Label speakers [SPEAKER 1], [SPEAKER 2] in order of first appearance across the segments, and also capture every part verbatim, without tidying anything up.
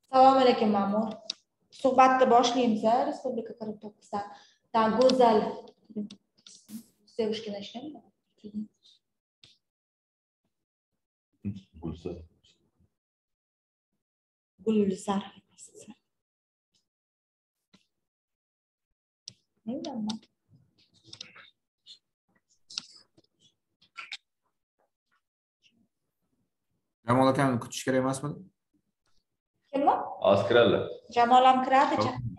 [SPEAKER 1] Assalomu alaykum ma'mur. Suhbatni boshlaymiz Respublika qirq to'qqizdan. Ta go'zal Sevishgan ekanmi?
[SPEAKER 2] Gulzar.
[SPEAKER 1] Gulzar. Ne bileyim ben.
[SPEAKER 3] Jamol akani kutish kerak emasmi?
[SPEAKER 1] Kimmi?
[SPEAKER 2] Askerler.
[SPEAKER 1] Jamol ham kiradi.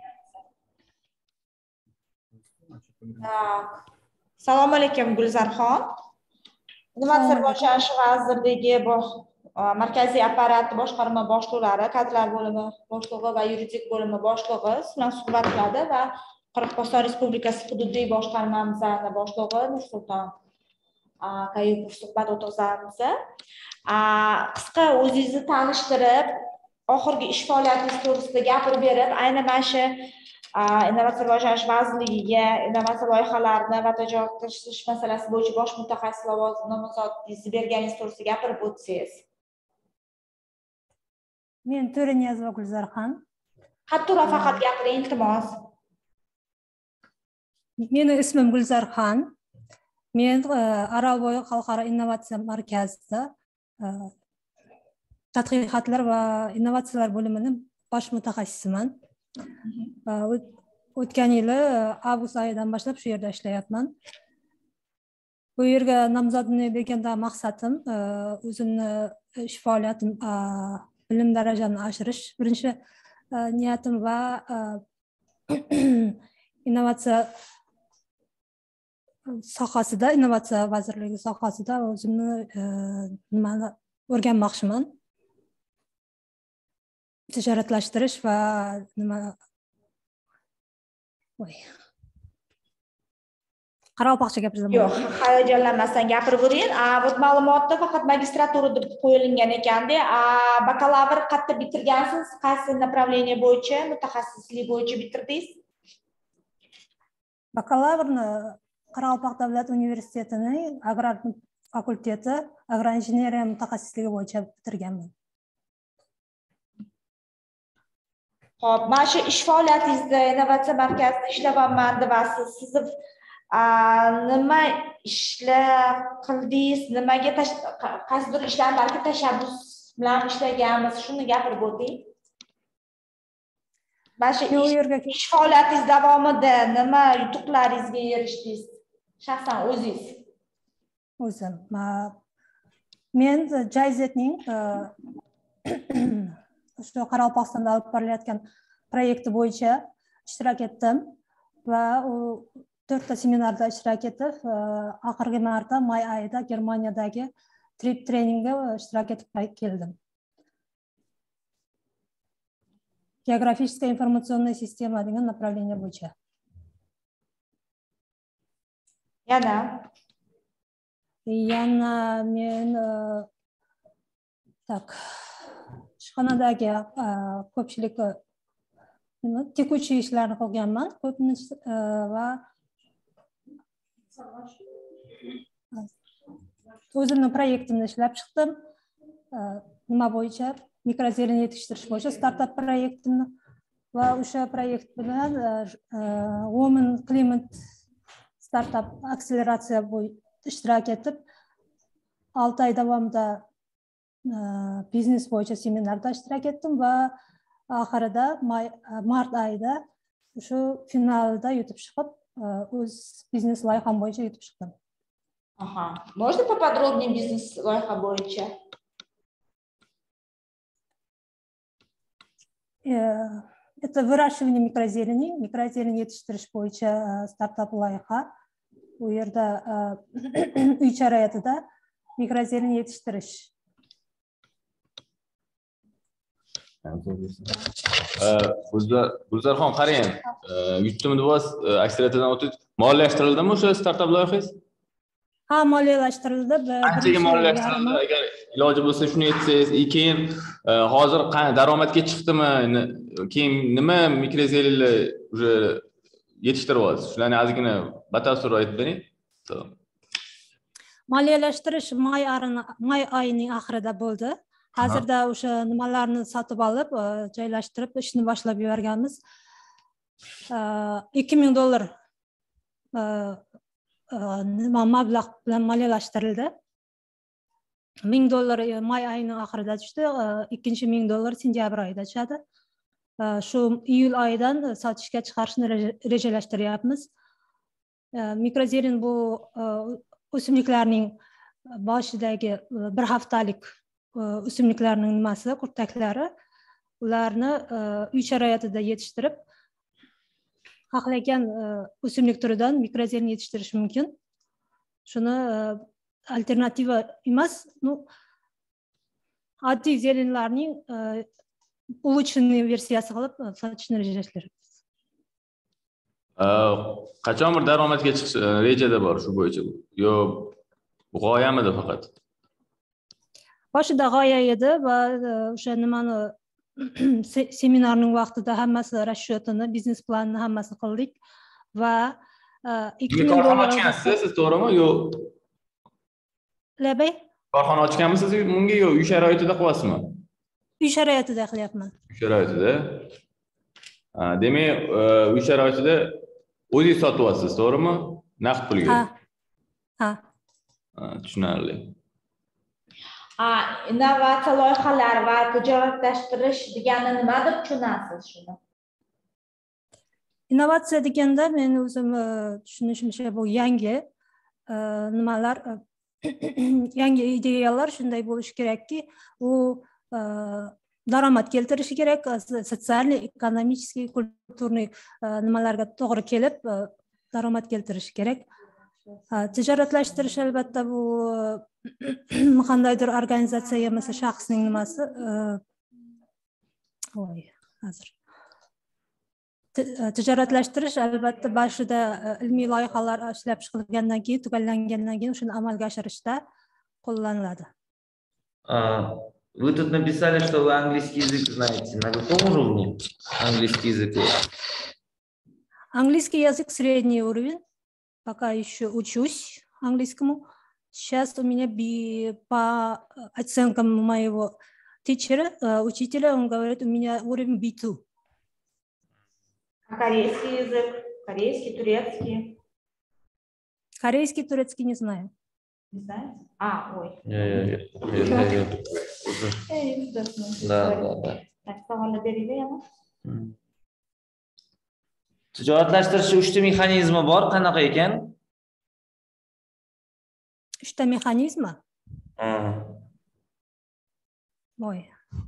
[SPEAKER 1] Assalomu alaykum Gulzarxon. Innovatsiya rivojlanish vazirligi markaziy apparat boshqarma boshliqlari, kadrlar bo'limi boshlig'i va yuridik bo'limi boshlig'i siz bilan suhbat qiladi va Qoraqalpog'iston Respublikasi hududiy boshqarmamizni boshlig'i Nursulton Kayupov suhbat o'tkazamiz. Qisqa o'zingizni tanishtirib, oxirgi ish faoliyatingiz to'g'risida gapirib berib, aynan mana shu Innovatsiya rivojlanish vazirligiga innovatsiya loyihalarini va tashkil masalasi bo'yicha bosh mutaxassis lavozimi nomzodingizni berganingiz to'g'risida gapirib o'tsangiz.
[SPEAKER 4] Men To'raniyazova Gulzarxon.
[SPEAKER 1] Qattiqroq faqat gapiring, iltimos.
[SPEAKER 4] Meni ismim Gulzarxon. Men Aralbo'yi xalqaro innovatsiya markazida tadqiqotlar va innovatsiyalar bo'limining bosh mutaxassisiman. O'tgan yili avgust oyidan boshlab shu yerda ishlayapman. Bu yerga nomzodimni berganda maqsadim o'zimni ish faoliyatim, bilim darajamni oshirish. Birinchi niyatim va innovatsiya sohasida, innovatsiya vazirligi sohasida o'zimni nimani o'rganmoqchiman. Tijoratlashtirish va nima voy Qoraqalpoqcha gapirsam
[SPEAKER 1] yo'q, hayajonlanmasdan gapirib o'ring. Bu ma'lumotda faqat magistratura deb qo'yilgan ekanda, bakalavr qayerda bitirgansiz, qaysi направление bo'yicha, mutaxassislik bo'yicha bitirdingiz?
[SPEAKER 4] Bakalavrni Qoraqalpoq davlat universitetining agrar fakulteti agroinjeneriya mutaxassisligi bo'yicha bitirganman.
[SPEAKER 1] Xo'p, mana shu ish faoliyatingizda innovatsiya markazida ishlaganman deyapsiz. Siz nima ishlar qildingiz, nimaga qaysidir ishlar balki tashabbus bilan ishlaganmiz, shuni gapirib o'ting. Mana shu ish faoliyatingiz davomida nima yutuqlaringizga erishdingiz? Shaxsan o'zingiz.
[SPEAKER 4] O'zim. Men Jayzetning shu Qoraqalpog'istonda olib borilayotgan proyekti bo'yicha ishtirok etdim va u to'rtta seminarda ishtirok etib, oxirgi marta may oyida Germaniyadagi trip treningga ishtirok etib keldim. Geografическая информационная система degan направление bo'yicha.
[SPEAKER 1] Yana
[SPEAKER 4] Yana men tak ishxonadagi ko'pchilik nima tekuchiy ishlarni qilganman, ko'pincha va o'zimning proyektimni ishlab chiqdim. Nima bo'yicha? Mikrozelen yetishtirish bo'yicha startup proyektimni va o'sha proyekt bilan Women Climate startup akseleratsiya bo'yicha ishtirok etib, olti oy davomida biznes bo'yicha seminarda ishtirok etdim va oxirida mart oyida shu finalda yutib chiqib, o'z biznes loyiham bo'yicha yutib chiqdim.
[SPEAKER 1] Aha. Можно поподробнее biznes loyiha bo'yicha?
[SPEAKER 4] Это выращивание микрозелени, микрозелень yetishtirish bo'yicha startup loyiha. U yerda uy sharoitida mikrozelen yetishtirish.
[SPEAKER 2] Gulzarxon, qarang, yutdim deyapsiz, akseleratordan o'tib moliyalashtirildimi o'sha startup loyihangiz?
[SPEAKER 4] Ha, moliyalashtirildi.
[SPEAKER 2] Qanchaga moliyalashtirildi? Agar iloji bo'lsa shuni aytsangiz, keyin hozir qani daromadga chiqdimi? Keyin nima mikrozelenlar уже yetishtiryapsiz? Shularni ozgina batafsil aytib bering.
[SPEAKER 4] Moliyalashtirish may oyining oxirida bo'ldi. hozirda o'sha nimalarni sotib olib, joylashtirib ishni boshlab yuborganmiz. ikki ming dollar nima mablag' bilan moliyalashtirildi. ming dollar may oyining oxirida tushdi, ikkinchi ming dollar sentyabr oyida tushadi. Shu iyul oyidan sotishga chiqarishni rejalashtiryapmiz. Mikrozelin bu o'simliklarning boshidagi bir haftalik o'simliklarning nimasi, qurtaklari. Ularni uy sharoitida yetishtirib, xohlagan o'simlik turidan mikrozelin yetishtirish mumkin. Shuni alternativa emas, ну, oddiy zelinlarning ulучшенный versiyasi qilib sotishni rejalashtiryapmiz.
[SPEAKER 2] Qachon bir daromadga chiqish rejada bor shu bo'yicha? Yo, g'oyamidi faqat?
[SPEAKER 4] Boshida g'oya edi va o'sha nimani seminarning vaqtida hammasi расчётini, biznes planini hammasi qildik va ikki ming dollar
[SPEAKER 2] ochgansiz, siz to'g'rimi? Yo.
[SPEAKER 4] Labay?
[SPEAKER 2] Korxona ochganmisiz bunga yo uy sharoitida qilyapsizmi?
[SPEAKER 4] Uy sharoitida qilyapman.
[SPEAKER 2] Uy sharoitida. Demak, uy sharoitida o'zingiz sotyapsiz, to'g'rimi? Naqd pulga.
[SPEAKER 4] Ha. Ha.
[SPEAKER 2] Tushunarli.
[SPEAKER 1] Innovatsiya loyihalari va tijoratlashtirish degani nima deb tushunasiz shuni?
[SPEAKER 4] Innovatsiya deganda men o'zim tushunishimcha bu yangi nimalar, yangi ideyalar shunday bo'lishi kerakki, u daromad keltirishi kerak, sotsialniy, ekonomik, kulturniy nimalarga to'g'ri kelib daromad keltirishi kerak. Tijoratlashtirish albatta bu qandaydir organizatsiya yamasa shaxsning nimasi. Voy, hozir. Tijoratlashtirish albatta boshida ilmiy loyihalar ishlab chiqilgandan keyin, tugallangandan keyin shuni amalga oshirishda qo'llaniladi.
[SPEAKER 5] Вы тут написали, что вы английский язык знаете. На каком уровне английский язык?
[SPEAKER 4] Английский язык средний уровень. Пока еще учусь английскому. Сейчас у меня би, по оценкам моего тичера, учителя, он говорит, у меня уровень би два.
[SPEAKER 1] А корейский язык? Корейский, турецкий?
[SPEAKER 4] Корейский, турецкий не знаю.
[SPEAKER 1] Не знаете? А, ой.
[SPEAKER 5] Да, да, да.
[SPEAKER 1] Так, savolni beringlar.
[SPEAKER 5] Tijoratlashtirish uchta mexanizmi bor, qanaqa ekan?
[SPEAKER 4] Uchta mexanizmi?
[SPEAKER 5] Ha.
[SPEAKER 4] Voy.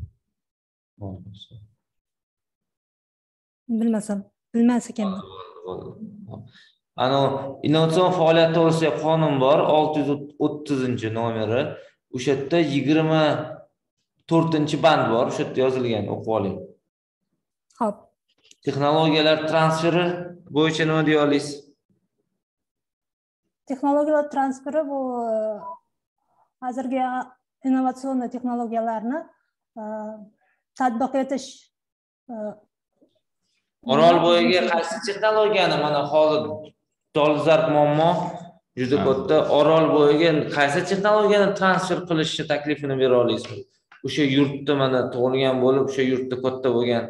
[SPEAKER 4] Bilmasam, bilmas ekanman.
[SPEAKER 5] Ano, innovatsion faoliyat to'g'risida qonun bor, olti yuz o'ttizinchi nomeri. O'sha yerda yigirma to'rtinchi band bor, o'sha yerda yozilgan, o'qib oling.
[SPEAKER 4] Xo'p.
[SPEAKER 5] Texnologiyalar transferi bo'yicha nima deya olasiz?
[SPEAKER 4] Texnologiyalar transferi bu hozirgi innovatsion texnologiyalarni tatbiq etish.
[SPEAKER 5] Orolbo'yiga qaysi texnologiyani mana hozir dolzarb muammo juda katta. Orolbo'yiga qaysi texnologiyani transfer qilishni taklifini bera olasizmi? O'sha yurtda mana tug'ilgan bo'lib, o'sha yurtda katta bo'lgan.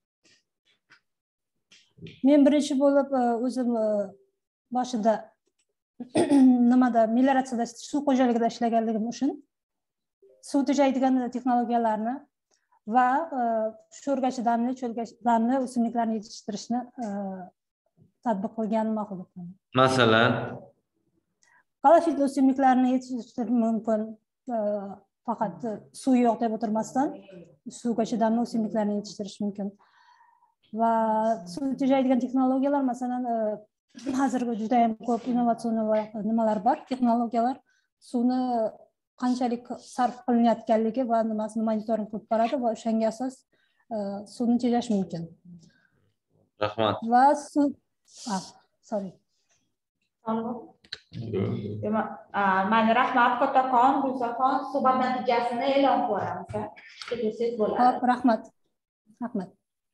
[SPEAKER 4] Men birinchi bo'lib o'zim boshida nimada melioratsiyada suv xo'jaligida ishlaganligim uchun suv tejaydigan texnologiyalarni va sho'rgachi damli, cho'lgachi damli o'simliklarni yetishtirishni tatbiq qilganim ma'qul deb bilaman.
[SPEAKER 5] Masalan,
[SPEAKER 4] qalafit o'simliklarni yetishtirish mumkin, faqat suv yo'q deb o'tirmasdan suvga chidamli o'simliklarni yetishtirish mumkin. Va suv tejaydigan texnologiyalar, masalan, hozirgi juda ham ko'p innovatsion nimalar bor, texnologiyalar suvni qanchalik sarf qilinayotganligi va nimasini monitoring qilib boradi va o'shanga asos suvni tejash mumkin.
[SPEAKER 5] Rahmat.
[SPEAKER 4] Va suv, ah, sorry.
[SPEAKER 1] Mana rahmat Kataqon, Gulzafon, suhbat natijasini e'lon qilamiz. Kelasiz bo'ladi.
[SPEAKER 4] Xo'p, rahmat. Rahmat.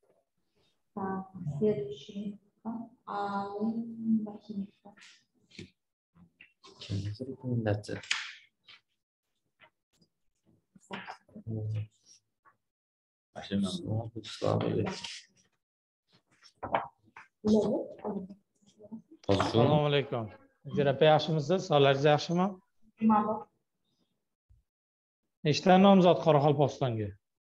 [SPEAKER 1] Следующий. Алын Бахимовна.
[SPEAKER 5] Рекомендация.
[SPEAKER 6] Assalomu alaykum. Ijropa yaxshimisiz? Sog'ligingiz yaxshimi? Nechta nomzod Qoraqalpog'istonga?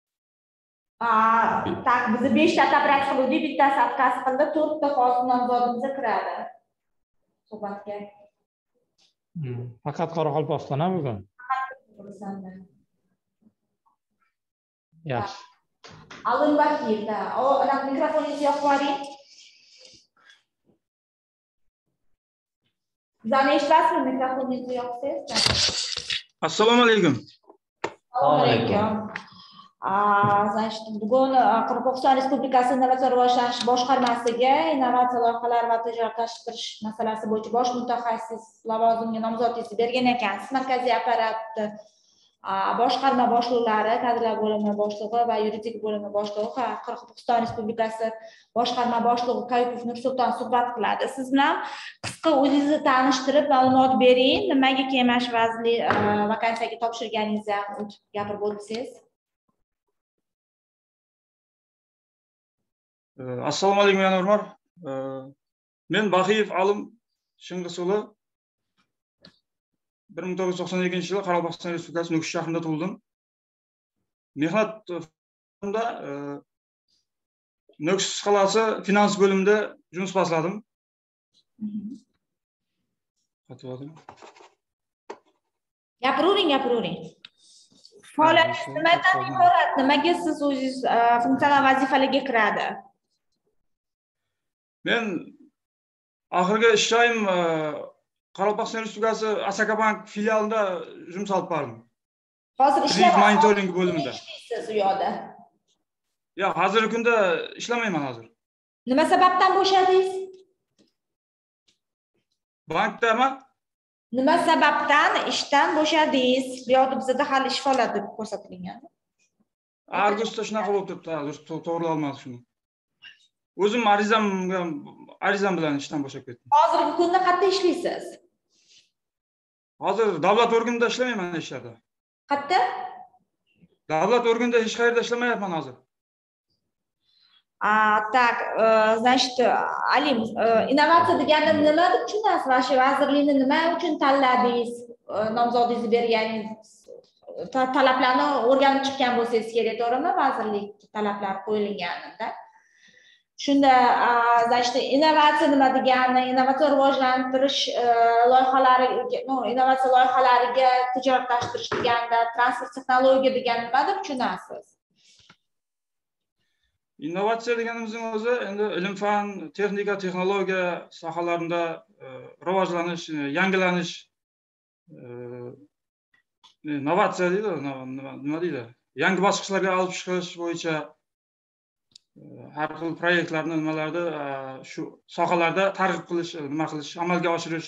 [SPEAKER 1] Tak, bizni beshta operatsiya qildik, bittasi отказ qildi, to'rtta hozir nomzodimizga kiradi. Suhbatga.
[SPEAKER 6] Faqat Qoraqalpog'iston bugun. Yaxshi.
[SPEAKER 1] Alın bakayım. O adam mikrofonunuzu yoqib yuboring. Bizani eshitasizmi? Mikrofonunuzni yoqsangiz.
[SPEAKER 7] Assalomu alaykum.
[SPEAKER 1] Assalomu alaykum. Значит, bugun Qoraqalpog'iston Respublikasi Innovatsion rivojlanish boshqarmasiga innovatsiya loyihalari va tijoratlashtirish masalasi bo'yicha bosh mutaxassis lavozimiga nomzodingizni bergan ekansiz. Markaziy apparatni boshqarma boshliqlari, kadrlar bo'limi boshlig'i va yuridik bo'limi boshlig'i Qoraqalpog'iston Respublikasi boshqarma boshlig'i Kayupov Nursulton suhbat qiladi. Siz bilan qisqa o'zingizni tanishtirib, ma'lumot bering. Nimaga Kengash vazirlik vakansiyaga topshirganingizni o'tib gapirib o'tsangiz.
[SPEAKER 7] Assalomu alaykum yana Urmar. Men Baxiyev Alim Shing'isuli bir ming to'qqiz yuz to'qson ikkinchi yili Qoraqalpog'iston Respublikasi Nukus shahrida tug'ildim. Mehnatda Nukus qalasi finans bo'limida жұмыс boshladim.
[SPEAKER 1] Gapiravering, gapiravering. Faoliyatingiz nimadan iborat? Nimaga siz o'zingiz funksional vazifalarga kiradi?
[SPEAKER 7] Men oxirgi ish joyim Qoraqalpog'iston Respublikasi Asakabank filialida жұмыс olib bordim.
[SPEAKER 1] Hozir ishlayapsiz.
[SPEAKER 7] Monitoring bo'limida.
[SPEAKER 1] Siz u yoqda.
[SPEAKER 7] Yo'q, hozirgi kunda ishlamayman hozir.
[SPEAKER 1] Nima sababdan bo'shadingiz?
[SPEAKER 7] Bankdami?
[SPEAKER 1] Nima sababdan ishdan bo'shadingiz? Bu yoqda bizda hali ish faoliyati deb ko'rsatilgan.
[SPEAKER 7] Avgustda shunaqa bo'lib turibdi, hozir to'g'ri olmadim shuni. O'zim arizam arizam bilan ishdan bo'shab ketdim.
[SPEAKER 1] Hozirgi kunda qayerda ishlaysiz?
[SPEAKER 7] Hozir davlat organida ishlamayman ishlarda.
[SPEAKER 1] Qayerda?
[SPEAKER 7] Davlat organida hech qayerda ishlamayapman hozir.
[SPEAKER 1] A, tak, значит, Alim, innovatsiya deganda nima deb tushunasiz? Va shu vazirlikni nima uchun tanladingiz? Nomzodingizni berganingiz talablarni o'rganib chiqqan bo'lsangiz kerak, to'g'rimi? Vazirlik talablari qo'yilganida. Shunda, значит, innovatsiya nima degani, innovatsion rivojlantirish loyihalariga, no, innovatsiya loyihalariga tijoratlashtirish deganda, transfer texnologiya degani nima deb tushunasiz?
[SPEAKER 7] Innovatsiya deganimizning o'zi endi ilm fan, texnika, texnologiya sohalarida rivojlanish, yangilanish, innovatsiya deydi, nima deydi? Yangi bosqichlarga olib chiqish bo'yicha har xil proyektlarni nimalarda shu sohalarda targ'ib qilish, nima qilish, amalga oshirish.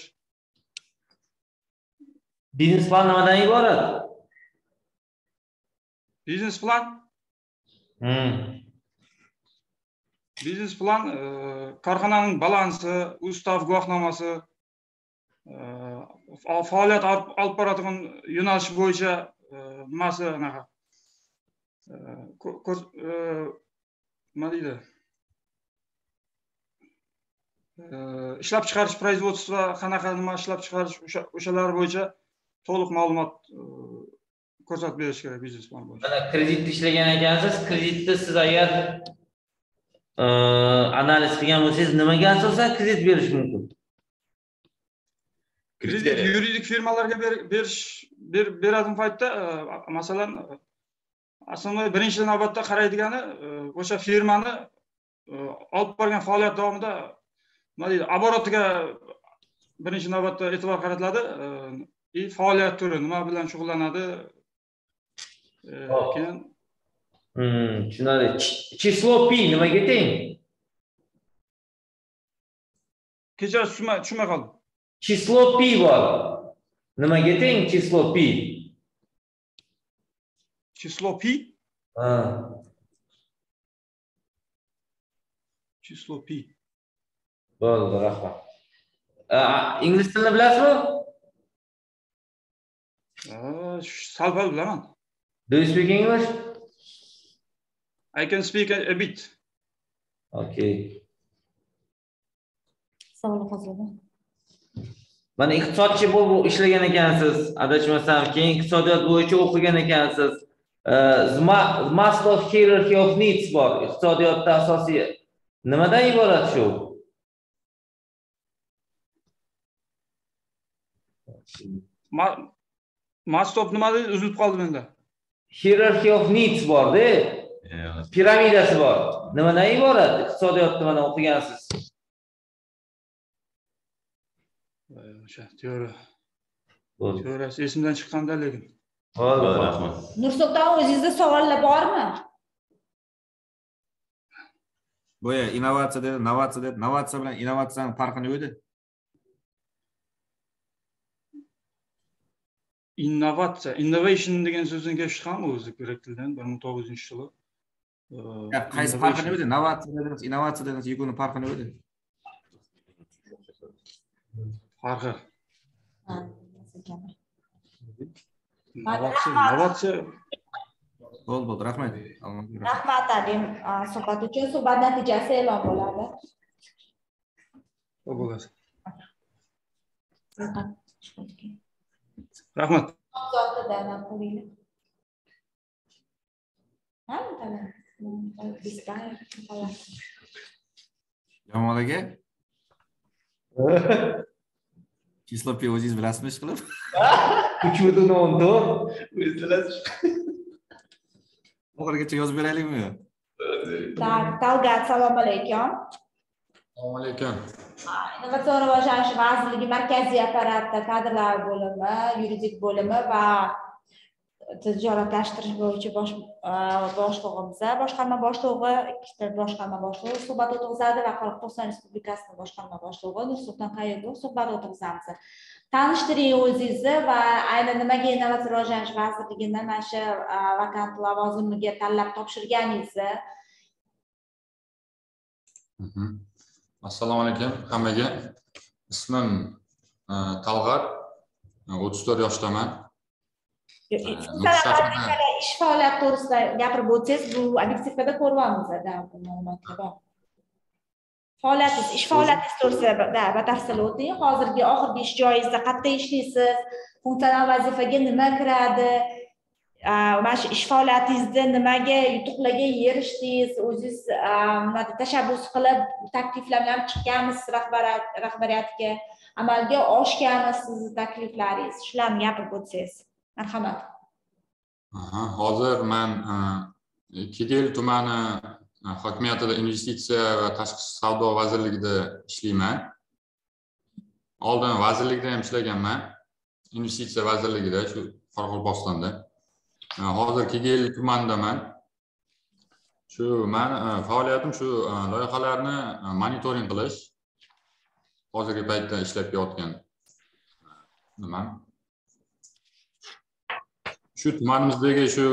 [SPEAKER 5] Biznes plan nimadan iborat?
[SPEAKER 7] Biznes plan?
[SPEAKER 5] Hmm.
[SPEAKER 7] Biznes plan korxonaning balansi, ustav guvohnomasi, faoliyat olib boradigan yo'nalish bo'yicha nimasi anaqa nima deydi? Ishlab chiqarish производство qanaqa nima ishlab chiqarish o'shalar bo'yicha to'liq ma'lumot ko'rsatib berish kerak biznes plan bo'yicha.
[SPEAKER 5] Mana kreditda ishlagan ekansiz, kreditda siz agar analiz qilgan bo'lsangiz, nimaga asosan kredit berish mumkin?
[SPEAKER 7] Kredit yuridik firmalarga berish beradigan paytda, masalan, aslında birinchi navbatda qaraydigani o'sha firmani olib borgan faoliyat davomida nima deydi, oborotiga birinchi navbatda e'tibor qaratiladi. И faoliyat turi nima bilan shug'ullanadi? Keyin
[SPEAKER 5] Hmm, tushunarli. Число pi nimaga teng?
[SPEAKER 7] Kecha tushunmay qoldim.
[SPEAKER 5] Число pi bor. Nimaga teng число pi?
[SPEAKER 7] Число pi?
[SPEAKER 5] Ha.
[SPEAKER 7] Число pi.
[SPEAKER 5] Bo'ldi, rahmat. Ingliz tilini bilasizmi?
[SPEAKER 7] Sal-pal bilaman.
[SPEAKER 5] Do you speak English?
[SPEAKER 7] I can speak a, a bit.
[SPEAKER 5] Okay.
[SPEAKER 1] Savol hozirda.
[SPEAKER 5] Mana iqtisodchi bo'lib ishlagan ekansiz, adashmasam, keyin iqtisodiyot bo'yicha o'qigan ekansiz. Maslow hierarchy of needs bor. Iqtisodiyotda asosiy nimadan iborat shu?
[SPEAKER 7] Ma Maslow nima dedi? Uzilib qoldi menda.
[SPEAKER 5] Hierarchy of needs bor-da. Piramidasi bor. Nimadan iborat? Iqtisodiyotda mana o'qigansiz.
[SPEAKER 7] O'sha teoriya. Teoriyasi esimdan chiqqanda lekin.
[SPEAKER 5] Bo'ldi, rahmat.
[SPEAKER 1] Nursulton, o'zingizda savollar bormi?
[SPEAKER 3] Bo'ya innovatsiya dedi, innovatsiya dedi. Innovatsiya bilan innovatsiyaning farqi nima edi?
[SPEAKER 7] Innovatsiya, innovation degan so'zdan kelib chiqqanmi o'zi grek tilidan bir ming to'qqiz yuz yili?
[SPEAKER 3] Qaysi farqi nima edi? Innovatsiya dedingiz, innovatsiya dedingiz, ikkovining farqi nima edi?
[SPEAKER 7] Farqi.
[SPEAKER 1] Ha,
[SPEAKER 7] Innovatsiya, innovatsiya.
[SPEAKER 3] Bo'ldi, bo'ldi, rahmat.
[SPEAKER 1] Rahmat Alim, suhbat uchun. Suhbat natijasi e'lon bo'ladi.
[SPEAKER 7] Bo'ladi. Rahmat.
[SPEAKER 1] Zotidan qo'yinglar. Ha, tamam.
[SPEAKER 3] Jamol aka. Kislopi o'zingiz bilasizmi ish qilib?
[SPEAKER 5] uch butun o'n to'rt.
[SPEAKER 2] O'zingiz bilasiz.
[SPEAKER 3] Oxirigacha yozib beraylikmi?
[SPEAKER 1] Tak, Talgat, assalomu alaykum.
[SPEAKER 3] Assalomu alaykum.
[SPEAKER 1] Innovatsion rivojlanish vazirligi markaziy apparati kadrlar bo'limi, yuridik bo'limi va tijoratlashtirish bo'yicha bosh boshlig'imiz, boshqarma boshlig'i, ikkita boshqarma boshlig'i suhbat o'tkazadi va Qoraqalpog'iston Respublikasining boshqarma boshlig'i Nursulton Qayumov suhbat o'tkazamiz. Tanishtiring o'zingizni va aynan nimaga Innovatsion rivojlanish vazirligidan mana shu vakant lavozimiga tanlab topshirganingizni.
[SPEAKER 8] Assalomu alaykum hammaga. Ismim Talg'at, o'ttiz to'rt yoshdaman.
[SPEAKER 1] Ish faoliyati to'g'risida gapirib o'tsangiz, bu obyektivda ko'ryapmiz-da bu ma'lumotlar. Faoliyatingiz, ish faoliyatingiz to'g'risida batafsil o'ting. Hozirgi oxirgi ish joyingizda qayerda ishlaysiz? Funksional vazifaga nima kiradi? Mana shu ish faoliyatingizda nimaga yutuqlarga erishdingiz? O'zingiz nima tashabbus qilib takliflar bilan chiqqanmisiz rahbariyat rahbariyatga? Amalga oshganmi sizning takliflaringiz? Shularni gapirib o'tsangiz. Marhamat.
[SPEAKER 8] Hozir men Kegel tumani hokimiyatida investitsiya va tashqi savdo vazirligida ishlayman. Oldin vazirlikda ham ishlaganman. Investitsiya vazirligida shu Qoraqalpog'istonda. Hozir Kegel tumanidaman. Shu men faoliyatim shu loyihalarni monitoring qilish. Hozirgi paytda ishlab kelayotgan nima? Shu tumanimizdagi shu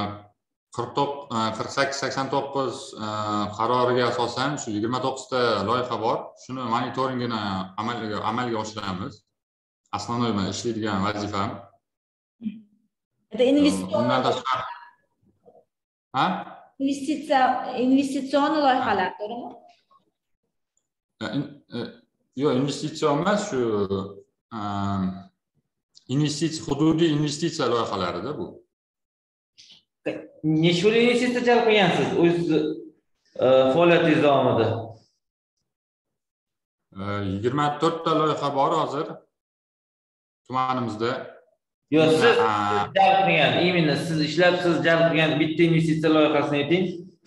[SPEAKER 8] qirq sakkiz sakson to'qqiz qaroriga asosan shu yigirma to'qqizta loyiha bor. Shuni monitoringini amalga amalga oshiramiz. Asosiy men ishlaydigan vazifam.
[SPEAKER 1] Undan
[SPEAKER 8] tashqari. Ha?
[SPEAKER 1] Investitsiya investitsion loyihalar, to'g'rimi?
[SPEAKER 8] Yo'q, investitsiya emas, shu investitsiya hududiy investitsiya loyihalarida bu.
[SPEAKER 5] Necha pul investitsiya jalb qilgansiz o'z faoliyatingiz davomida?
[SPEAKER 8] yigirma to'rtta loyiha bor hozir tumanimizda.
[SPEAKER 5] Yo'q, siz jalb qilgan, именно siz ishlabsiz jalb qilgan bitta investitsiya loyihasini ayting.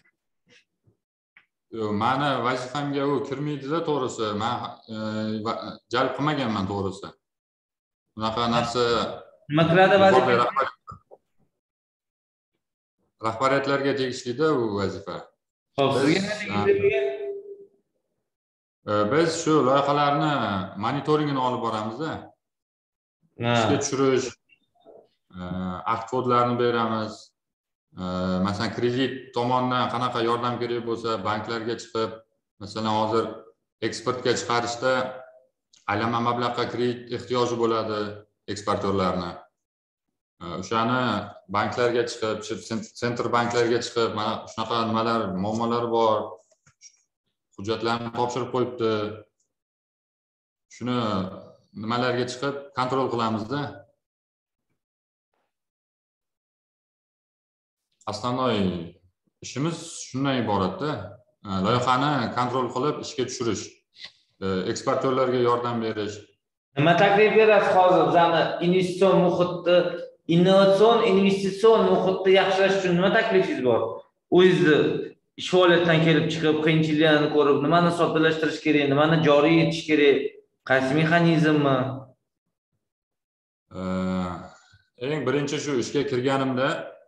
[SPEAKER 8] Yo'q, meni vazifamga u kirmaydi-da, to'g'risi. Men jalb qilmaganman, to'g'risi. Bunaqa narsa
[SPEAKER 5] nima qiladi vazifa?
[SPEAKER 8] Rahbariyatlarga tegishli-da u vazifa.
[SPEAKER 5] Xo'p, sizga nima tegishli?
[SPEAKER 8] Biz shu loyihalarni monitoringini olib boramiz-da. Ishga tushirish, akt kodlarini beramiz. Masalan, kredit tomonidan qanaqa yordam kerak bo'lsa, banklarga chiqib, masalan, hozir eksportga chiqarishda aylanma mablag'ga kredit ehtiyoji bo'ladi eksportyorlarni. o'shani banklarga chiqib, sentr banklarga chiqib, mana shunaqa nimalar, muammolar bor. Hujjatlarni topshirib qo'yibdi. Shuni nimalarga chiqib kontrol qilamiz-da. Asosiy ishimiz shundan iboratda, loyihani kontrol qilib ishga tushirish, eksportyorlarga yordam berish.
[SPEAKER 5] Nima taklif berasiz hozir bizani investitsion muhitni, innovatsion investitsion muhitni yaxshilash uchun nima taklifingiz bor? O'zingizni ish faoliyatidan kelib chiqib, qiyinchiliklarni ko'rib, nimani soddalashtirish kerak, nimani joriy etish kerak, qaysi mexanizmmi?
[SPEAKER 8] Eng birinchi shu ishga kirganimda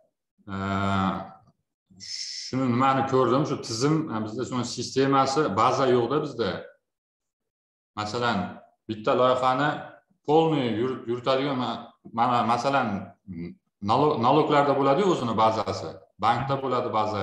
[SPEAKER 8] shuni nimani ko'rdim, shu tizim bizda shu sistemasi, baza yo'qda bizda. Masalan, bitta loyihani polniy yuritadigan, mana masalan, naloglarda bo'ladi-ku o'zini bazasi, bankda bo'ladi baza.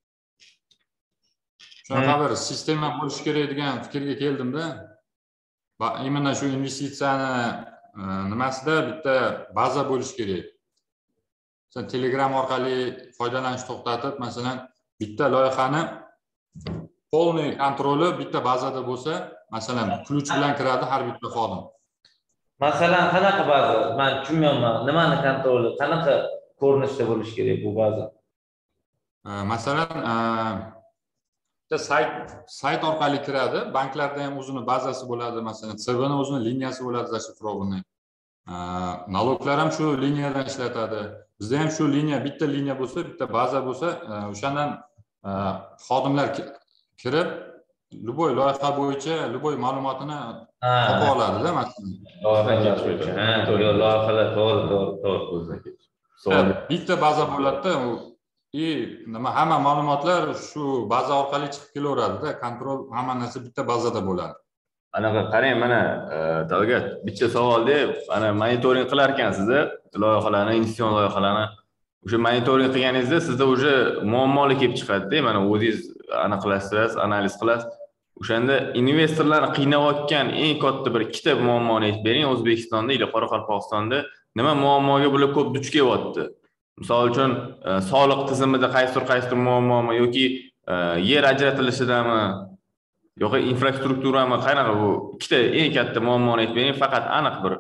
[SPEAKER 8] Shunaqa bir sistema bo'lishi kerak degan fikrga keldimda. Именно shu investitsiyani nimasida bitta baza bo'lishi kerak. Sen Telegram orqali foydalanishni to'xtatib, masalan, bitta loyihani polniy kontroli bitta bazada bo'lsa, masalan, ключ bilan kiradi har bitta xodim.
[SPEAKER 5] Masalan, qanaqa baza? Men tushunmayman. Nimani kontroli, qanaqa ko'rinishda bo'lishi kerak bu baza?
[SPEAKER 8] Masalan, bitta sayt sayt orqali kiradi, banklarda ham o'zini bazasi bo'ladi, masalan, C B'ning o'zini liniyasi bo'ladi, zashifrovanный. Naloglar ham shu liniyadan ishlatadi. Bizda ham shu liniya, bitta liniya bo'lsa, bitta baza bo'lsa, o'shandan xodimlar kirib, любой loyiha bo'yicha любой ma'lumotini topa oladi-da, masalan.
[SPEAKER 5] Loyiha bo'yicha. Ha, to'g'ri, loyihalar to'g'ri, to'g'ri, to'g'ri.
[SPEAKER 8] Bitta baza bo'ladi-da, и nima hamma ma'lumotlar shu baza orqali chiqib kelaveradi-da, kontrol hamma narsa bitta bazada bo'ladi.
[SPEAKER 2] Anaqa qarang, mana Talgat, bitta savolda, ana monitoring qilar ekansiz-da, loyihalarni, investitsion loyihalarni. O'sha monitoring qilganingizda sizda o'sha muammolar kelib chiqadi-da, mana o'zingiz aniqlashtirasiz, analiz qilasiz. O'shanda investorlarni qiynayotgan eng katta bir ikkita muammoni aytib bering, O'zbekistonda yoki Qoraqalpog'istonda nima muammoga bular ko'p duch kelyapti? Misol uchun, soliq tizimida qaysidir qaysidir muammomi yoki yer ajratilishdami yoki infrastrukturami, qanaqa bu ikkita eng katta muammoni aytib bering, faqat aniq bir.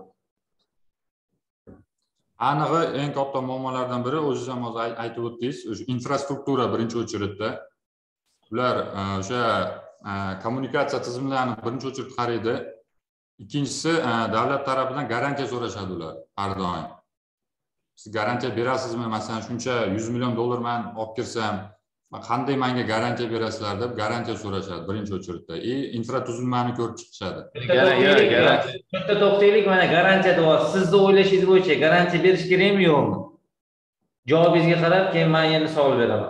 [SPEAKER 8] Anig'i eng katta muammolardan biri o'zingiz ham hozir aytib o'tdingiz, o'sha infrastruktura birinchi o'chiritda. Ular o'sha kommunikatsiya tizimlarini birinchi o'chirit qaraydi. Ikkinchisi, davlat tarafidan garantiya so'rashadi ular har doim. Siz garantiya berasizmi? Masalan, shuncha yuz million dollar men olib kirsam, qanday menga garantiya berasizlar deb garantiya so'rashadi birinchi o'chiritda. E, infratuzilmani ko'rib chiqishadi.
[SPEAKER 5] Bitta to'xtaylik, mana garantiya deyapsiz. Sizni o'ylashingiz bo'yicha garantiya berish kerakmi, yo'qmi? Javobingizga qarab, keyin men yana savol beraman.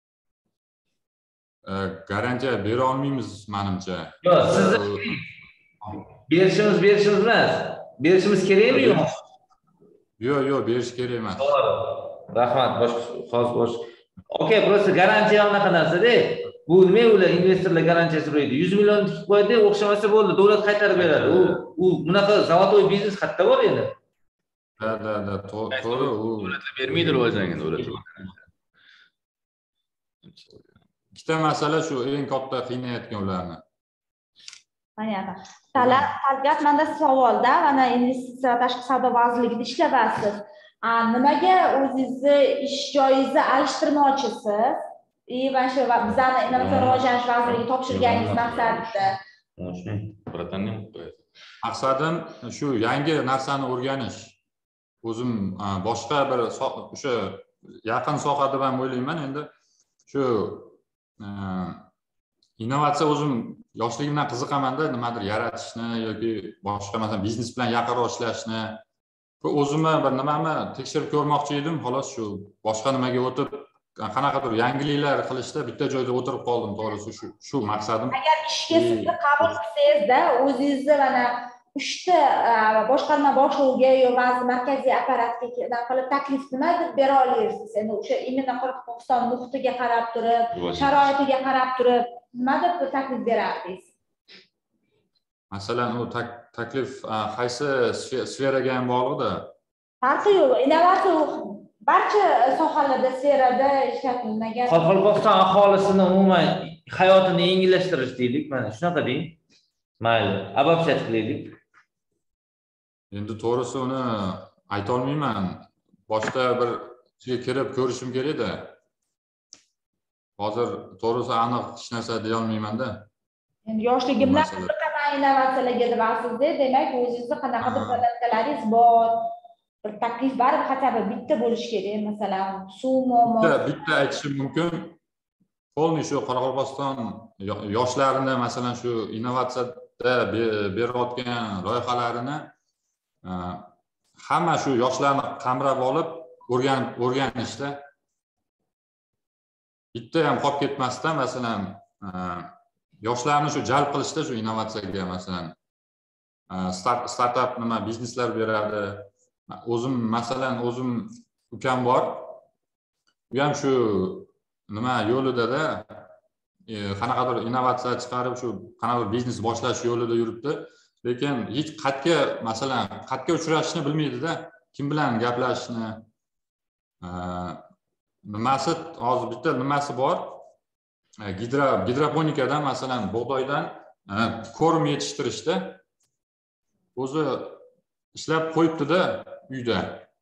[SPEAKER 8] Garantiya bera olmaymiz menimcha.
[SPEAKER 5] Yo'q, sizni berishimiz berishimiz emas. Berishimiz kerakmi, yo'qmi?
[SPEAKER 8] Yo'q, yo'q, berish kerak emas.
[SPEAKER 5] Rahmat, boshqa hozir boshqa. Okey, просто garantiya anaqa narsa-da. Bu nima ular investorlar garantiya so'raydi? yuz million tikib qo'yadi, o'xshamasa bo'ldi, davlat qaytarib beradi. U u bunaqa zavodoy biznes qayerda bor endi?
[SPEAKER 8] Ha, ha, ha, to'g'ri, u
[SPEAKER 2] davlatlar bermaydi rivojlangan davlatlar.
[SPEAKER 8] Ikkita masala shu eng katta qiynayotgan ularni.
[SPEAKER 1] Mana talab, talab menda savolda, mana investitsiya tashqi savdo vazirligida ishlayapsiz. Nimaga o'zingizni ish joyingizni alishtirmoqchisiz? E, va shu bizani innovatsion rivojlanish vazirligiga topshirganingiz maqsadida.
[SPEAKER 8] Maqsadim shu yangi narsani o'rganish. O'zim boshqa bir o'sha yaqin soha deb ham o'ylayman. Endi shu innovatsiya o'zim yoshligimdan qiziqaman-da, nimadir yaratishni yoki boshqa masalan biznes bilan yaqinroq ishlashni. O'zimni bir nimani tekshirib ko'rmoqchi edim, xolos shu boshqa nimaga o'tib, qanaqadir yangiliklar qilishda bitta joyda o'tirib qoldim, to'g'risi shu shu maqsadim.
[SPEAKER 1] Agar ishga sizni qabul qilsangiz-da, o'zingizni mana uchta boshqarma boshlig'iga yoki ba'zi markaziy apparatga qilib taklif nima deb bera olasiz? Endi o'sha imенно Qoraqalpog'iston muhitiga qarab turib, sharoitiga qarab turib, nima deb taklif berardingiz?
[SPEAKER 8] Masalan, u taklif qaysi sferaga ham bog'liqda?
[SPEAKER 1] Farqi yo'q. Innovatsiya barcha sohalarda, sferada ishlatilmagan.
[SPEAKER 5] Qoraqalpog'iston aholisini umuman hayotini yengillashtirish deylik, mana shunaqa deng. Mayli, обобщать qilaylik.
[SPEAKER 8] Endi to'g'risi uni ayta olmayman. Boshda bir sizga kirib ko'rishim kerak-da. Hozir to'g'risi aniq hech narsa deya olmayman-da.
[SPEAKER 1] Endi yoshligimdan bir qanaqa innovatsiyalarga divansiz-da, demak o'zingizda qanaqadir zadatalaringiz bor. Bir taklif baribir hatto bitta bo'lish kerak, masalan, suv muammo.
[SPEAKER 8] Bitta aytishim mumkin. Polni shu Qoraqalpog'iston yoshlarini, masalan, shu innovatsiyada berayotgan loyihalarini hamma shu yoshlarni qamrab olib, o'rganib, o'rganishda bitta ham qolib ketmasdan, masalan, yoshlarni shu jalb qilishda shu innovatsiyaga, masalan, startap nima bizneslar beradi. O'zim, masalan, o'zim ukam bor. U ham shu nima yo'lida-da qanaqadir innovatsiya chiqarib, shu qanaqadir biznes boshlash yo'lida yuribdi. Lekin hech qayerga, masalan, qayerga uchrashishni bilmaydi-da, kim bilan gaplashishni. Nimasi hozir bitta nimasi bor? Gidro gidroponikadan, masalan, bug'doydan korm yetishtirishda o'zi ishlab qo'yibdi-da uyda.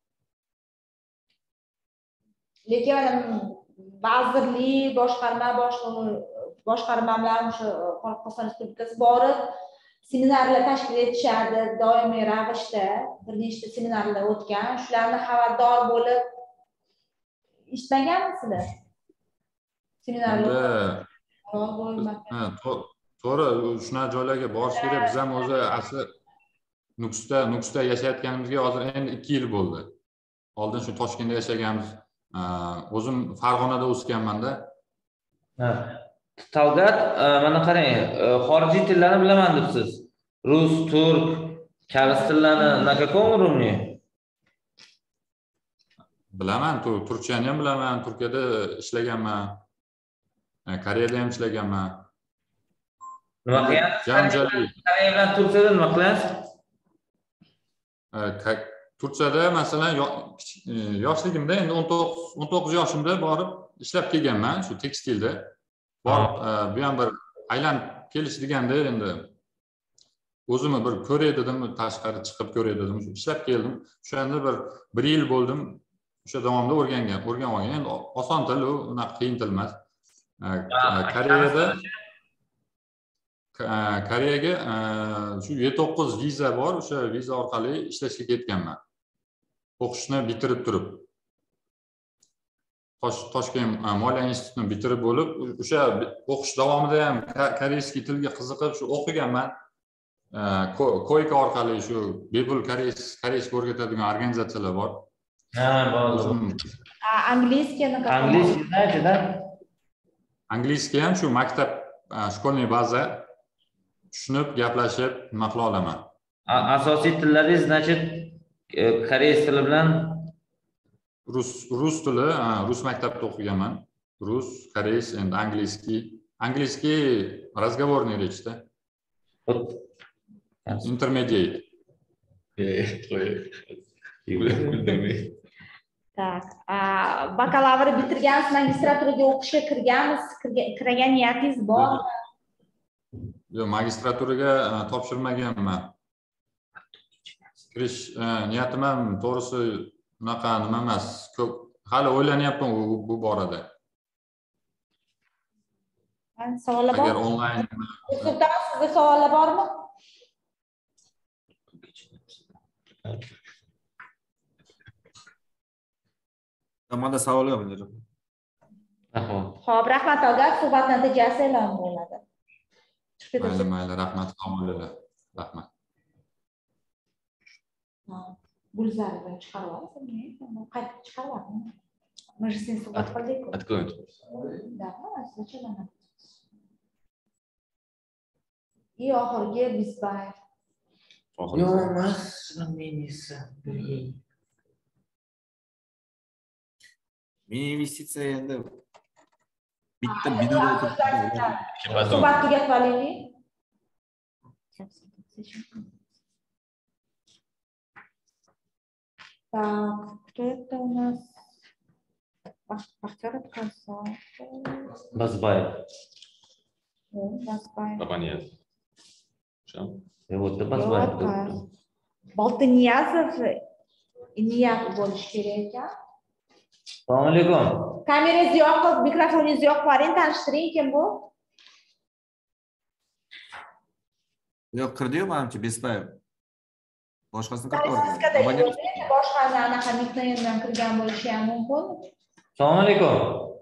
[SPEAKER 1] Lekin vazirlik, boshqarma boshlig'i, boshqarmalar o'sha Qoraqalpog'iston Respublikasi borib seminarlar tashkil etishadi doimiy ravishda. Bir nechta seminarlar o'tgan, shularni xabardor bo'lib eshitmaganmisizlar? Seminarlar.
[SPEAKER 8] To'g'ri, shunaqa joylarga borish kerak. Biz ham o'zi asli Nukusda, Nukusda yashayotganimizga hozir endi ikki yil bo'ldi. Oldin shu Toshkentda yashaganmiz. O'zim Farg'onada o'sganman-da.
[SPEAKER 5] Ha. Talgat, mana qarang, xorijiy tillarni bilaman debsiz. Rus, turk, koreys tillarni na каком уровне?
[SPEAKER 8] Bilaman, turkchani ham bilaman, Turkiyada ishlaganman. Koreyada ham ishlaganman.
[SPEAKER 5] Nima qilyapsiz? Koreya bilan Turkiyada nima qilyapsiz?
[SPEAKER 8] Turkiyada masalan yoshligimda, endi o'n to'qqiz yoshimda borib ishlab kelganman shu tekstilda. Borib bu ham bir aylanib kelish deganda endi o'zimni bir ko'ray dedim, tashqari chiqib ko'ray dedim, ishlab keldim. O'shanda bir bir yil bo'ldim. O'sha davomida o'rgangan, o'rganib olgan. Endi oson til, u unaqa qiyin til emas. Koreyada Koreyaga shu yetti to'qqiz viza bor, o'sha viza orqali ishlashga ketganman. O'qishni bitirib turib. Toshkent Moliya institutini bitirib bo'lib, o'sha o'qish davomida ham koreyskiy tilga qiziqib shu o'qiganman. Koyka orqali shu bepul koreys koreyskiy o'rgatadigan organizatsiyalar bor.
[SPEAKER 5] Ha, bor.
[SPEAKER 1] Angliyskiyni
[SPEAKER 5] Angliyskiy nima?
[SPEAKER 8] Angliyskiy ham shu maktab, shkolniy baza tushunib, gaplashib, nima qila olaman.
[SPEAKER 5] Asosiy tillaringiz, значит, koreys tili bilan
[SPEAKER 8] rus rus tili, rus maktabida o'qiganman. Rus, koreys, endi angliyskiy. Angliyskiy разговорный rechda. Intermediate.
[SPEAKER 1] Tak, bakalavr bitirgansiz, magistraturaga o'qishga kirgansiz, kirgan niyatingiz bormi?
[SPEAKER 8] Yo'q, magistraturaga topshirmaganman. Kirish niyatim ham to'g'risi unaqa nima emas. Ko'p hali o'ylanyapman bu borada.
[SPEAKER 1] Men savollar bor.
[SPEAKER 8] Agar onlayn
[SPEAKER 1] Sizda sizga savollar bormi?
[SPEAKER 3] Manda savol yo'q endi.
[SPEAKER 1] Xo'p, rahmat Talgat, suhbat natijasi e'lon bo'ladi.
[SPEAKER 8] Mayli, mayli, rahmat, sog'liqlar. Rahmat.
[SPEAKER 1] Gulzarni chiqarib olasizmi? Qaytib chiqaryapman. Мы же с ним suhbat qildik-ku.
[SPEAKER 2] Откроем.
[SPEAKER 1] Да, zачем она? И oxirgi Bisbayev.
[SPEAKER 5] Yo'q emas, menisi.
[SPEAKER 3] Men investitsiya endi bitta binoda o'tirib
[SPEAKER 1] suhbat tugatib olaylik. Так, кто это у нас? Бахтияр Абхазов.
[SPEAKER 5] Базбаев.
[SPEAKER 1] Базбаев.
[SPEAKER 2] Бабанияз.
[SPEAKER 5] Вот, Базбаев.
[SPEAKER 1] Boltiniyazov niyat bo'lishi kerak ekan.
[SPEAKER 5] Assalomu alaykum.
[SPEAKER 1] Kamerangizni yoqib, mikrofoningizni yoqib qo'ying, tanishtiring, kim bu?
[SPEAKER 3] Yo'q, kirdi-yu, menimcha Besbayev. Boshqasini
[SPEAKER 1] kiritib yubordi. Boshqani anaqa nickname bilan kirgan bo'lishi ham mumkin.
[SPEAKER 5] Assalomu alaykum.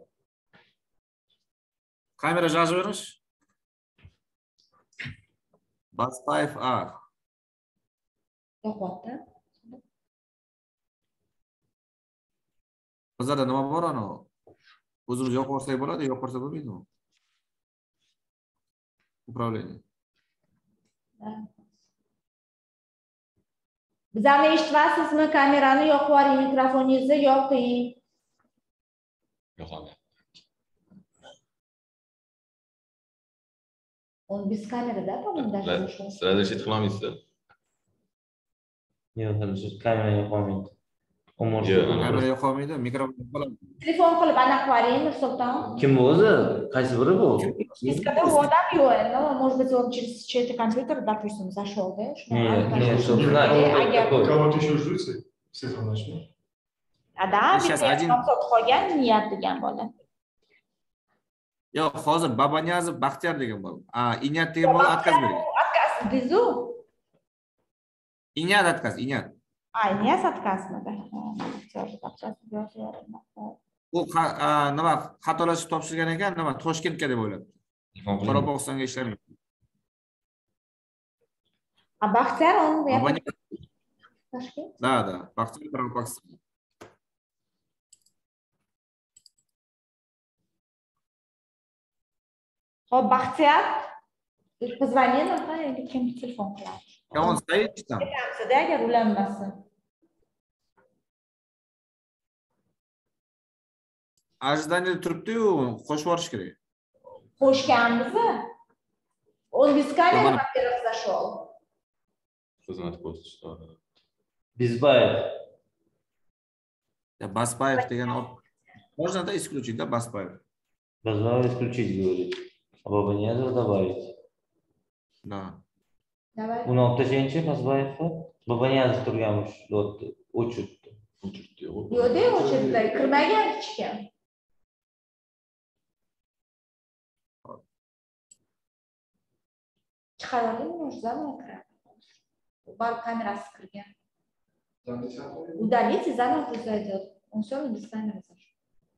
[SPEAKER 3] Kamera jazverish. Basbayev A.
[SPEAKER 1] Yo'qotdi.
[SPEAKER 3] Bizlarda nima bor ana? O'zimiz yo'q bo'lsak bo'ladi, yo'q bo'lsa bo'lmaydimi? Upravlение.
[SPEAKER 1] Bizani eshityapsizmi? Kamerani yoqib yuboring, mikrofoningizni yoqing.
[SPEAKER 2] Yo'qoldi.
[SPEAKER 1] Он без камеры, да, по-моему, даже вышел?
[SPEAKER 2] Разрешить qilolmaysizlar.
[SPEAKER 5] Yo'q, hali kamera yo'qolmaydi.
[SPEAKER 3] Kamera yo'qolmaydi, mikrofon yo'qoladi.
[SPEAKER 1] Telefon qilib aniq qo'ying, Nursulton.
[SPEAKER 5] Kim bu o'zi? Qaysi biri bu?
[SPEAKER 1] Спискада у одного yo'q, но может быть он через чей-то компьютер, допустим, зашел, да?
[SPEAKER 5] Нет, нет, собственно,
[SPEAKER 9] кого-то еще ждете? Цифру начну.
[SPEAKER 1] А да,
[SPEAKER 3] Сейчас один.
[SPEAKER 1] qolgan niyat degan bola.
[SPEAKER 3] Yo'q, hozir Babaniyazov Baxtiyor degan bola. A, Inyat degan bola отказ bergan.
[SPEAKER 1] Отказ bizu.
[SPEAKER 3] Inyat отказ, Inyat.
[SPEAKER 1] A, Inyat откazmi?
[SPEAKER 3] U nima xatolashib topshirgan ekan, nima Toshkentga deb o'ylabdi. Qoraqalpog'istonga ishlamaydi.
[SPEAKER 1] A Baxtiyor он
[SPEAKER 3] Toshkent? Da, da, Baxtiyor Qoraqalpog'iston.
[SPEAKER 1] Xo'p, Baxtiyor позвони нам, или kim telefon qiladi.
[SPEAKER 3] Ya on стоит там.
[SPEAKER 1] Aytamizda agar ulanmasin.
[SPEAKER 3] Ожидание turibdi-yu, qo'shib yuborish kerak.
[SPEAKER 1] Qo'shganmiz-a? Он без камеры, во-первых, зашел.
[SPEAKER 2] Xizmat ko'rsatishdi.
[SPEAKER 5] Безбаев.
[SPEAKER 3] Ya Basbayev degan можно да исключить, да, Basbayev.
[SPEAKER 5] Безбаев исключить говорит. А Бабанiyazov добавить.
[SPEAKER 3] Да.
[SPEAKER 1] Давай.
[SPEAKER 5] o'n oltinchi Basbayev. Babaniyazov turganmish, o'chirdi.
[SPEAKER 2] O'chirdi.
[SPEAKER 1] Yo'q-da, o'chirdi. Kirmagan hech kim. Chiqaring, может, заново kiradi. Bar kamerasi kirgan. Удалите, заново произойдет. Он все равно без камеры зашел.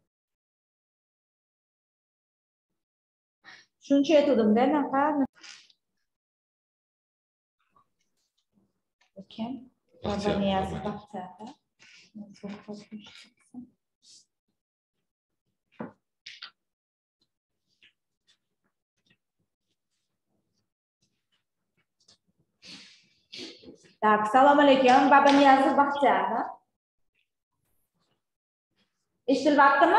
[SPEAKER 1] Shuncha aytdim-da, anaqa. Kim? Babaniyazov Baxtiyor. Так, assalomu alaykum. Babaniyazov Baxtiyor. Eshitilyaptimi?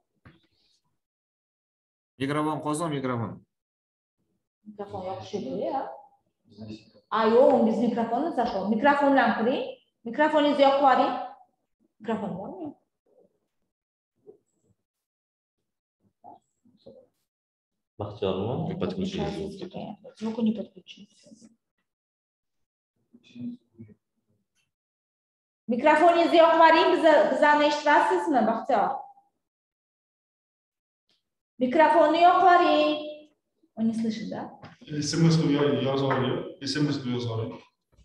[SPEAKER 3] Mikrofon qo'zg'on, mikrofon.
[SPEAKER 1] Mikrofon yo'q-ku-ya. A, yo'q, он без mikrofona zashol. Mikrofondan qiling. Mikrofoningizni yoqib qo'ying. Mikrofon bormi?
[SPEAKER 5] Baxtiyormi?
[SPEAKER 2] Не подключили.
[SPEAKER 1] Звук не подключен. Mikrofoningizni yoqib qo'ying, bizani eshityapsizmi, Baxtiyor? Mikrofonni yoqib qo'ying. Он не слышит, да?
[SPEAKER 9] смс yozoriyor, sms yozoriyor.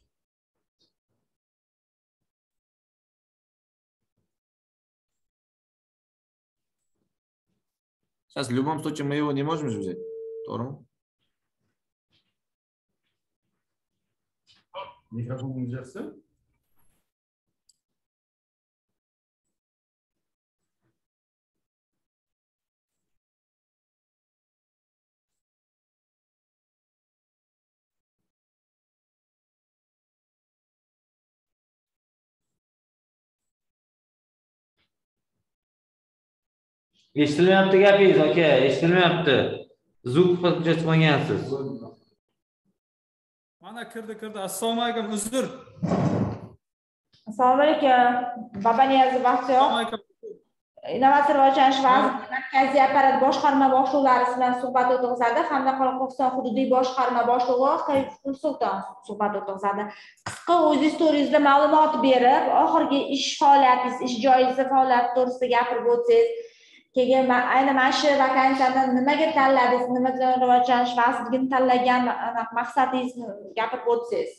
[SPEAKER 3] Сейчас в любом случае мы его не можем взять. Второму.
[SPEAKER 9] Mikrofon uzatsa?
[SPEAKER 5] Eshitilmayapti gapingiz, aka, eshitilmayapti. Звук podkast qilgansiz.
[SPEAKER 10] Mana kirdi, kirdi. Assalomu alaykum, uzr.
[SPEAKER 1] Assalomu alaykum. Babaniyazov Baxtiyor. Innovatsiya rivojlanish vazirligi Markaziy apparat boshqarma boshliqlari bilan suhbat o'tkazadi hamda Qoraqalpog'iston hududiy boshqarma boshlig'i Sulton suhbat o'tkazadi. Qisqa o'z istoringizda ma'lumot berib, oxirgi ish faoliyatingiz, ish joyingiz faoliyati to'g'risida gapirib o'tsangiz, keyin ayni mana shu vakansiyani nimaga tanladingiz, nima bilan rivojlanish vazirligini tanlagan maqsadingizni gapirib o'tsangiz.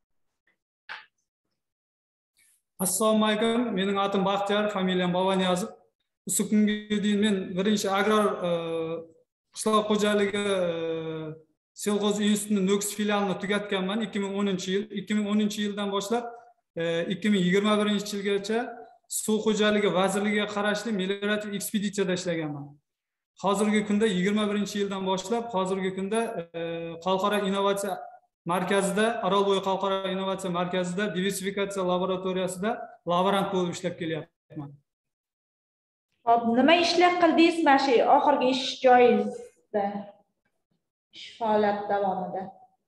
[SPEAKER 10] Assalomu alaykum. Mening atim Baxtiyor, familiyam Babaniyazov. Shu kunga deyin men birinchi agrar qishloq xo'jaligi Selg'oz institutining Nukus filialini tugatganman ikki ming o'ninchi yil. ikki ming o'ninchi yildan boshlab ikki ming yigirma birinchi yilgacha Suv xo'jaligi vazirligiga qarashli meliorativ ekspeditsiyada ishlaganman. Hozirgi kunda yigirma birinchi yildan boshlab hozirgi kunda xalqaro innovatsiya markazida, Orolbo'yi xalqaro innovatsiya markazida diversifikatsiya laboratoriyasida laborant bo'lib ishlab kelyapman.
[SPEAKER 1] Hop, nima ishlar qildingiz mana shu oxirgi ish joyingizda? Ish faoliyat davomida.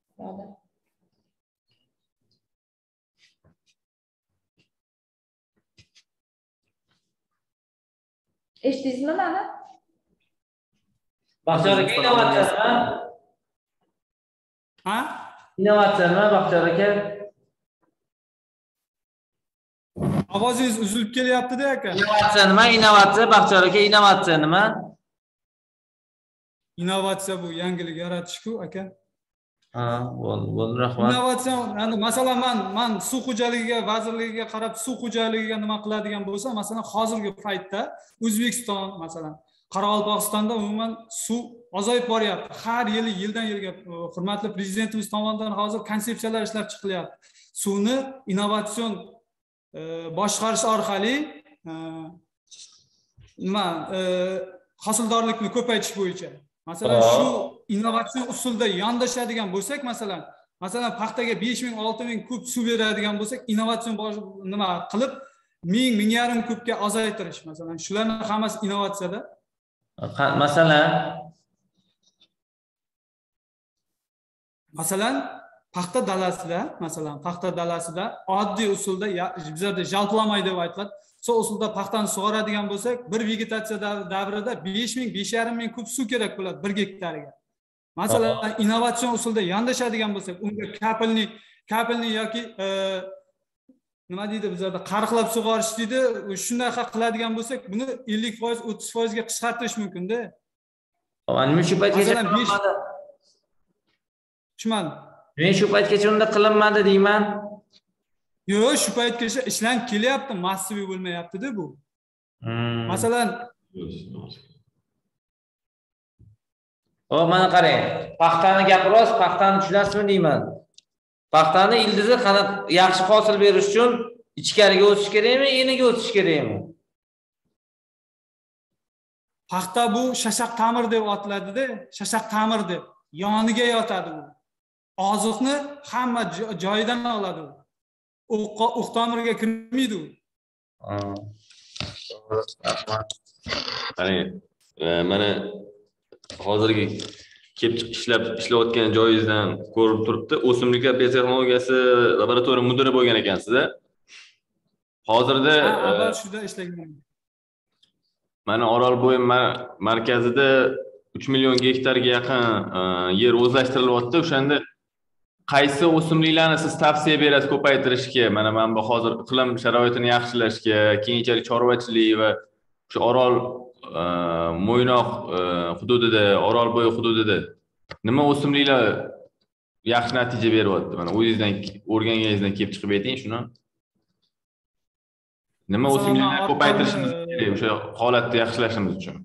[SPEAKER 1] Eshitdingizmi meni?
[SPEAKER 5] Baxtiyor aka, innovatsiyami?
[SPEAKER 10] Ha?
[SPEAKER 5] Innovatsiyami, Baxtiyor aka?
[SPEAKER 10] Ovozingiz uzilib kelyapti-da aka.
[SPEAKER 5] Innovatsiya nima? Innovatsiya, Baxtiyor aka, innovatsiya nima?
[SPEAKER 10] Innovatsiya bu yangilik yaratish-ku aka.
[SPEAKER 5] Ha, bo'ldi, bo'ldi, rahmat.
[SPEAKER 10] Innovatsiya, endi masalan men men suv xo'jaligiga vazirligiga qarab suv xo'jaligiga nima qiladigan bo'lsa, masalan hozirgi paytda O'zbekiston, masalan Qoraqalpog'istonda umuman suv ozayib boryapti. Har yili yildan yilga hurmatli prezidentimiz tomonidan hozir konsepsiyalar ishlab chiqilyapti. Suvni innovatsion boshqarish orqali nima hosildorlikni ko'paytirish bo'yicha. Masalan shu innovatsion usulda yondashadigan bo'lsak, masalan, masalan paxtaga besh ming olti ming kub suv beradigan bo'lsak, innovatsion nima qilib ming ming yarim kubga ozaytirish, masalan, shularning hammasi innovatsiyada.
[SPEAKER 5] Masalan,
[SPEAKER 10] masalan paxta dalasida, masalan paxta dalasida oddiy usulda bizlarda jalplamay deb aytiladi. So usulda paxtani sug'oradigan bo'lsak, bir vegetatsiya davrida besh ming besh yarim ming kub suv kerak bo'ladi bir gektariga. Masalan, innovatsion usulda yondashadigan bo'lsak, unga kapilni kapilni yoki nima deydi bizlarda qariqlab sug'orish deydi, shunday qiladigan bo'lsak, buni ellik foiz o'ttiz foiz ga qisqartirish mumkin-da.
[SPEAKER 5] Nima shu paytgacha
[SPEAKER 10] tushunmadim.
[SPEAKER 5] Men shu paytgacha unda qilinmadi deyman.
[SPEAKER 10] Yo'q, shu paytgacha ishlanib kelyapti, massiviy bo'lmayapti-da bu. Masalan,
[SPEAKER 5] o mana qarang, paxtani gapiroz, paxtani tushunasizmi deyman. Paxtani ildizi qanaqa yaxshi hosil berish uchun ichkariga o'sish kerakmi, eniga o'sish kerakmi?
[SPEAKER 10] Paxta bu shashaq ta'mir deb atiladi-da, shashaq ta'mir deb. Yoniga yotadi u. Oziqni hamma joyidan oladi u. O'q tomirga kirmaydi u.
[SPEAKER 2] Qarang, mana hozirgi kelib ishlab ishlayotgan joyingizdan ko'rib turibdi. O'simliklar biotexnologiyasi laboratoriya mudiri bo'lgan ekansiz-a? Hozirda
[SPEAKER 10] avval shunda ishlaganman.
[SPEAKER 2] Mana Orolbo'yi markazida uch million gektarga yaqin yer o'zlashtirilyapti. O'shanda qaysi o'simliklarni siz tavsiya berasiz ko'paytirishga? Mana men bu hozir iqlim sharoitini yaxshilashga, keyinchalik chorvachilik va shu Orol Mo'ynoq hududida, Orolbo'yi hududida nima o'simliklar yaxshi natija beryapti? Mana o'zingizdan o'rganganingizdan kelib chiqib ayting shuni. Nima o'simliklarni ko'paytirishimiz kerak o'sha holatni yaxshilashimiz uchun?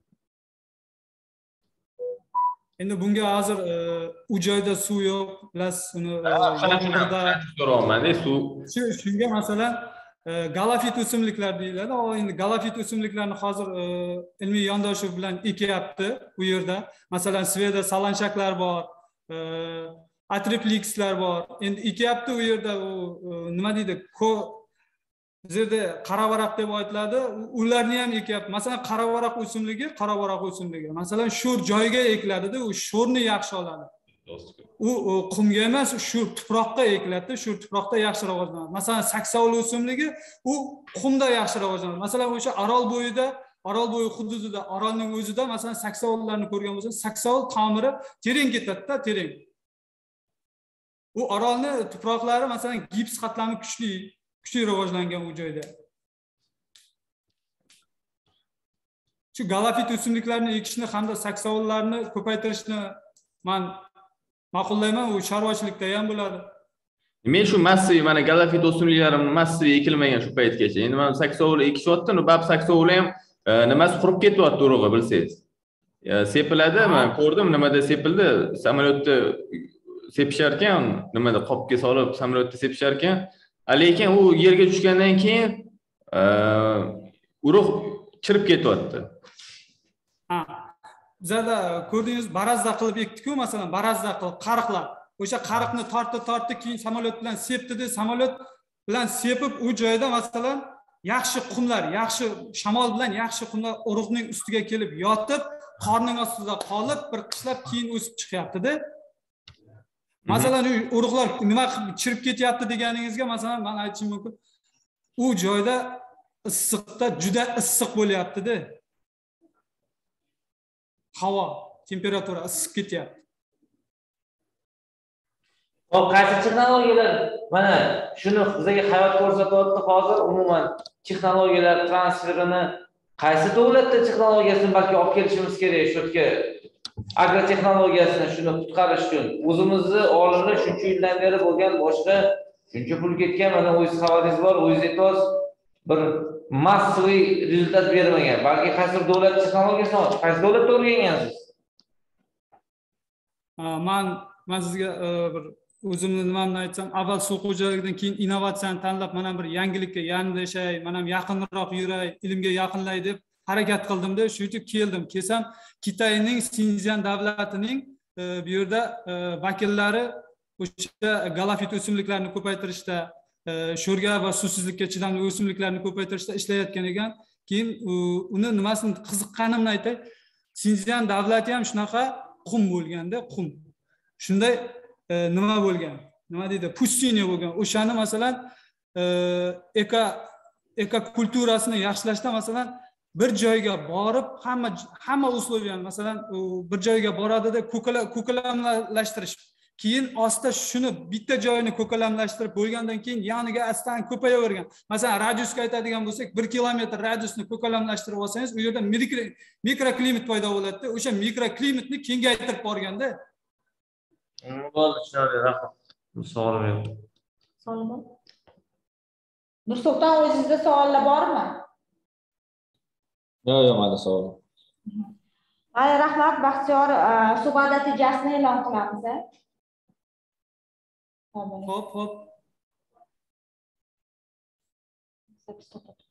[SPEAKER 10] Endi bunga hozir u joyda suv yo'q, plus uni
[SPEAKER 2] so'rayapman-da, suv.
[SPEAKER 10] Shunga masalan galafit o'simliklar deyiladi. Endi galafit o'simliklarni hozir ilmiy yondashuv bilan ekyapti bu yerda. Masalan, Sveda salanchaklar bor, atriplixlar bor. Endi ekyapti u yerda u nima deydi? Bizda qaravaraq deb aytiladi. Ularni ham ekyapti. Masalan, qaravaraq o'simligi, qaravaraq o'simligi. Masalan, sho'r joyga ekiladi-da, u sho'rni yaxshi oladi. u qumga emas, shu tuproqqa ekiladi, shu tuproqda yaxshi rivojlanadi. Masalan, saksovul o'simligi u qumda yaxshi rivojlanadi. Masalan, o'sha Orol bo'yida, Orol bo'yi hududida, Orolning o'zida masalan saksovullarni ko'rgan bo'lsangiz, saksovul tomiri teran ketadi-da, teran. U Orolni tuproqlari masalan gips qatlami kuchli, kuchli rivojlangan u joyda. Shu galafit o'simliklarni ekishni hamda saksovullarni ko'paytirishni men ma'qullayman, u chorvachilikda ham bo'ladi.
[SPEAKER 2] Men shu massiv, mana galafit o'simliklarim massiv ekilmagan shu paytgacha. Endi men saksovul ekishyaptim, bab saksovul ham nimasi qurib ketyapti urug'i bilsangiz. Sepiladi, men ko'rdim nimada sepildi, samolyotda sepishar ekan, nimada qopga solib samolyotda sepishar ekan. Lekin u yerga tushgandan keyin urug' chirib ketyapti.
[SPEAKER 10] Ha. Bizda ko'rdingiz, barazda qilib ekdik-ku, masalan, barazda qilib qariqlar. O'sha qariqni tortdi-tortdi, keyin samolyot bilan sepdi-da, samolyot bilan sepib u joyda masalan yaxshi qumlar, yaxshi shamol bilan yaxshi qumlar urug'ning ustiga kelib yotib, qorning ostida qolib, bir qishlab keyin o'sib chiqyapti-da. Masalan, u urug'lar nima chirib ketyapti deganingizga, masalan, men aytishim mumkin. U joyda issiqda juda issiq bo'lyapti-da. Havo temperatura issiq ketyapti.
[SPEAKER 5] Hop, qaysi texnologiyalar mana shuni bizga hayot ko'rsatyapti hozir, umuman texnologiyalar transferini qaysi davlatda texnologiyasini balki olib kelishimiz kerak, shu yerga agrotexnologiyasini shuni qutqarish uchun. O'zimizni olimlar shuncha yildan beri bo'lgan boshqa shuncha pul ketgan, mana o'z xabaringiz bor, o'z e'tiroz bir massiviy rezultat bermagan. Balki qaysi davlat texnologiyasini, qaysi davlatda o'rgangansiz?
[SPEAKER 10] Men men sizga bir o'zimni nimani aytsam, avval suv xo'jaligidan keyin innovatsiyani tanlab, mana bir yangilikka yondashay, mana yaqinroq yuray, ilmga yaqinlay deb harakat qildim-da, shu yerga keldim. Kelsam, Xitoyning Xinjiang davlatining bu yerda vakillari o'sha galafit o'simliklarni ko'paytirishda, sho'rga va suvsizlikka chidamli o'simliklarni ko'paytirishda ishlayotgan ekan. Keyin uni nimasini qiziqqanimni aytay. Xinjiang davlati ham shunaqa qum bo'lganda, qum. Shunday nima bo'lgan? Nima deydi? Pustina bo'lgan. O'shani masalan eko ekokulturasini yaxshilashda masalan bir joyga borib, hamma hamma usloviyani masalan bir joyga boradida ko'kalamlashtirish. Keyin ostda shuni bitta joyini ko'kalamlashtirib bo'lgandan keyin yoniga astan ko'payavergan. Masalan, radiusga aytadigan bo'lsak, bir kilometr radiusni ko'kalamlashtirib olsangiz, u yerda mikroklimat paydo bo'ladi. O'sha mikroklimatni kengaytirib borganda.
[SPEAKER 5] Bo'ldi, tushunarli, rahmat. Savolim yo'q.
[SPEAKER 1] Savolim bor? Nursulton, o'zingizda savollar bormi?
[SPEAKER 5] Yo'q, yo'q, mana savolim.
[SPEAKER 1] Mana rahmat, Baxtiyor, suhbat natijasini e'lon qilamiz.
[SPEAKER 10] Hop, hop.